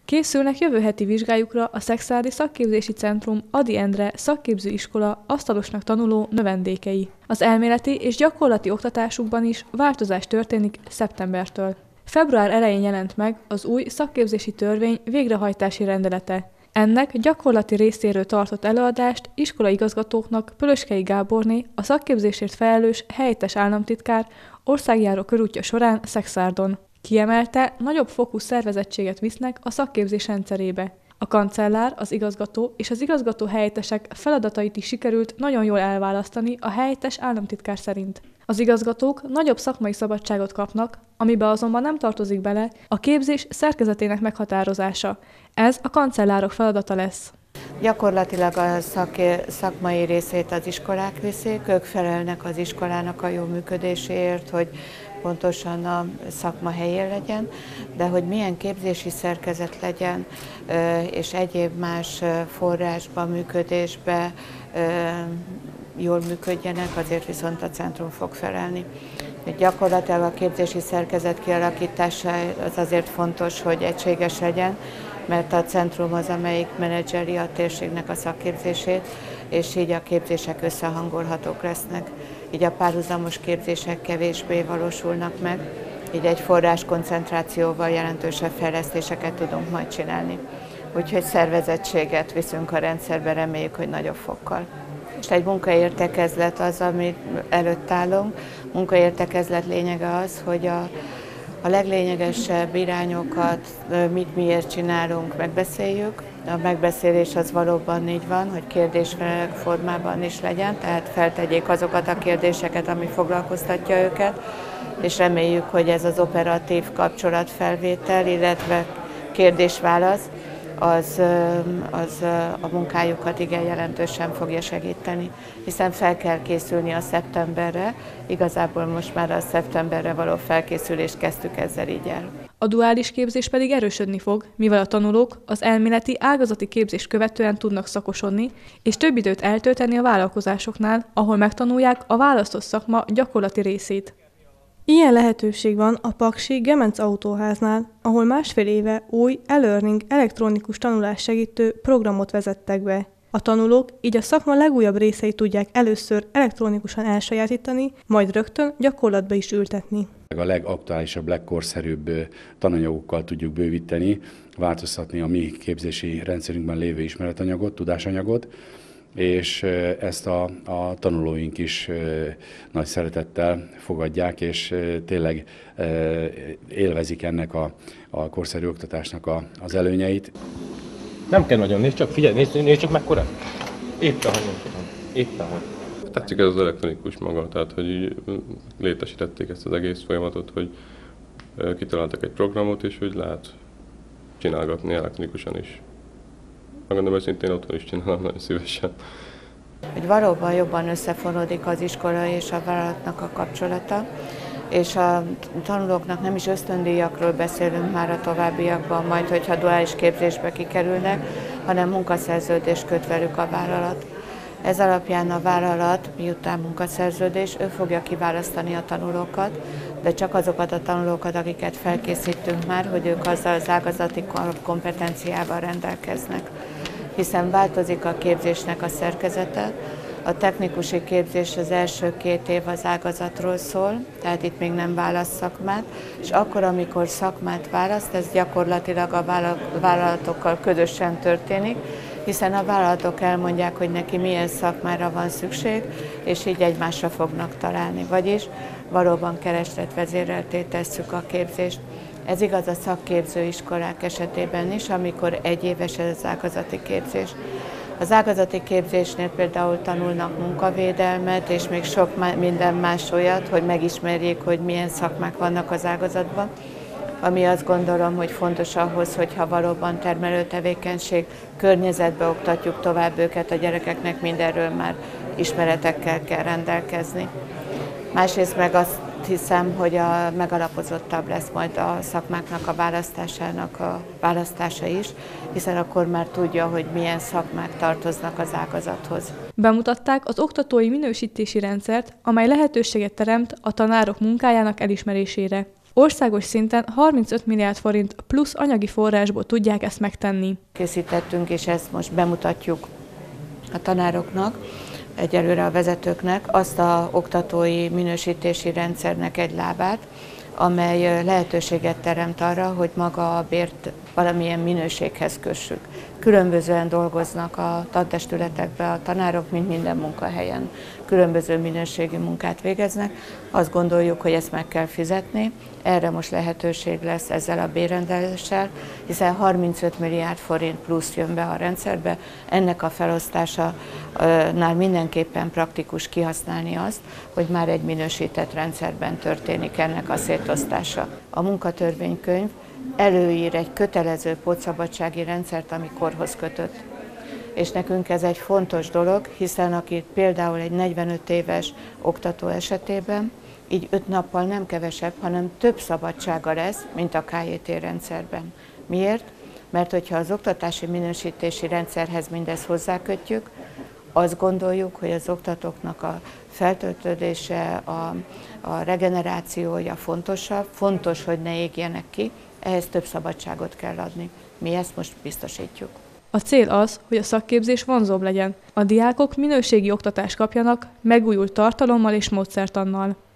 Készülnek jövő heti vizsgájukra a Szekszárdi Szakképzési Centrum Ady Endre szakképzőiskola asztalosnak tanuló növendékei. Az elméleti és gyakorlati oktatásukban is változás történik szeptembertől. Február elején jelent meg az új szakképzési törvény végrehajtási rendelete. Ennek gyakorlati részéről tartott előadást iskolaigazgatóknak Pölöskei Gáborné, a szakképzésért felelős helyettes államtitkár országjáró körútja során Szekszárdon. Kiemelte, nagyobb fokú szervezettséget visznek a szakképzés rendszerébe. A kancellár, az igazgató és az igazgató helyettesek feladatait is sikerült nagyon jól elválasztani a helyettes államtitkár szerint. Az igazgatók nagyobb szakmai szabadságot kapnak, amibe azonban nem tartozik bele a képzés szerkezetének meghatározása. Ez a kancellárok feladata lesz. Gyakorlatilag a szakmai részét az iskolák viszik, ők felelnek az iskolának a jó működéséért, hogy pontosan a szakma helyén legyen, de hogy milyen képzési szerkezet legyen, és egyéb más forrásban, működésben jól működjenek, azért viszont a centrum fog felelni. Gyakorlatilag a képzési szerkezet kialakítása az azért fontos, hogy egységes legyen, mert a centrum az, amelyik menedzseri a térségnek a szakképzését, és így a képzések összehangolhatók lesznek. Így a párhuzamos képzések kevésbé valósulnak meg, így egy forráskoncentrációval jelentősebb fejlesztéseket tudunk majd csinálni. Úgyhogy szervezettséget viszünk a rendszerbe, reméljük, hogy nagyobb fokkal. És egy munkaértekezlet az, amit előtt állunk. Munkaértekezlet lényege az, hogy a leglényegesebb irányokat, mit miért csinálunk, megbeszéljük. A megbeszélés az valóban így van, hogy kérdésfelelek formában is legyen, tehát feltegyék azokat a kérdéseket, ami foglalkoztatja őket, és reméljük, hogy ez az operatív kapcsolatfelvétel, illetve kérdés-válasz, az a munkájukat igen jelentősen fogja segíteni, hiszen fel kell készülni a szeptemberre, igazából most már a szeptemberre való felkészülést kezdtük ezzel így el. A duális képzés pedig erősödni fog, mivel a tanulók az elméleti ágazati képzést követően tudnak szakosodni, és több időt eltölteni a vállalkozásoknál, ahol megtanulják a választott szakma gyakorlati részét. Ilyen lehetőség van a paksi Gemenc Autóháznál, ahol másfél éve új e-learning elektronikus tanulás segítő programot vezettek be. A tanulók így a szakma legújabb részeit tudják először elektronikusan elsajátítani, majd rögtön gyakorlatba is ültetni. A legaktuálisabb, legkorszerűbb tananyagokkal tudjuk bővíteni, változtatni a mi képzési rendszerünkben lévő ismeretanyagot, tudásanyagot, és ezt a tanulóink is nagy szeretettel fogadják, és tényleg élvezik ennek a korszerű oktatásnak az előnyeit. Nem kell nagyon, nézd csak, figyelj, nézd csak mekkora. Éppen, hogy nem tudom. Éppen, hogy. Tetszik ez az elektronikus maga, tehát hogy így létesítették ezt az egész folyamatot, hogy kitaláltak egy programot, és hogy lehet csinálgatni elektronikusan is. Megmondom őszintén, otthon is csinálom nagyon szívesen. Hogy valóban jobban összefonódik az iskola és a vállalatnak a kapcsolata, és a tanulóknak nem is ösztöndíjakról beszélünk már a továbbiakban, majd hogyha duális képzésbe kikerülnek, hanem munkaszerződést köt velük a vállalat. Ez alapján a vállalat, miután munkaszerződés, ő fogja kiválasztani a tanulókat, de csak azokat a tanulókat, akiket felkészítünk már, hogy ők azzal az ágazati kompetenciával rendelkeznek. Hiszen változik a képzésnek a szerkezete. A technikusi képzés az első 2 év az ágazatról szól, tehát itt még nem választ szakmát, és akkor, amikor szakmát választ, ez gyakorlatilag a vállalatokkal közösen történik, hiszen a vállalatok elmondják, hogy neki milyen szakmára van szükség, és így egymásra fognak találni. Vagyis valóban keresletvezérelté tesszük a képzést. Ez igaz a szakképzőiskolák esetében is, amikor 1 éves ez az ágazati képzés. Az ágazati képzésnél például tanulnak munkavédelmet, és még sok minden más olyat, hogy megismerjék, hogy milyen szakmák vannak az ágazatban, ami azt gondolom, hogy fontos ahhoz, hogyha valóban termelő tevékenység környezetbe oktatjuk tovább őket, a gyerekeknek mindenről már ismeretekkel kell rendelkezni. Másrészt meg azt hiszem, hogy a megalapozottabb lesz majd a szakmáknak a választása is, hiszen akkor már tudja, hogy milyen szakmák tartoznak az ágazathoz. Bemutatták az oktatói minősítési rendszert, amely lehetőséget teremt a tanárok munkájának elismerésére. Országos szinten 35 milliárd forint plusz anyagi forrásból tudják ezt megtenni. Készítettünk, és ezt most bemutatjuk a tanároknak, egyelőre a vezetőknek, azt az oktatói minősítési rendszernek egy lábát, amely lehetőséget teremt arra, hogy maga a bért valamilyen minőséghez kössük. Különbözően dolgoznak a tantestületekben a tanárok, mint minden munkahelyen. Különböző minőségű munkát végeznek. Azt gondoljuk, hogy ezt meg kell fizetni. Erre most lehetőség lesz ezzel a bérrendeléssel, hiszen 35 milliárd forint plusz jön be a rendszerbe. Ennek a felosztásánál mindenképpen praktikus kihasználni azt, hogy már egy minősített rendszerben történik ennek a szétosztása. A munkatörvénykönyv előír egy kötelező pótszabadsági rendszert, ami korhoz kötött. És nekünk ez egy fontos dolog, hiszen aki például egy 45 éves oktató esetében, így 5 nappal nem kevesebb, hanem több szabadsága lesz, mint a KJT rendszerben. Miért? Mert hogyha az oktatási minősítési rendszerhez mindezt hozzákötjük, azt gondoljuk, hogy az oktatóknak a feltöltődése, a regenerációja fontosabb, fontos, hogy ne égjenek ki, ehhez több szabadságot kell adni. Mi ezt most biztosítjuk. A cél az, hogy a szakképzés vonzóbb legyen. A diákok minőségi oktatást kapjanak, megújult tartalommal és módszertannal.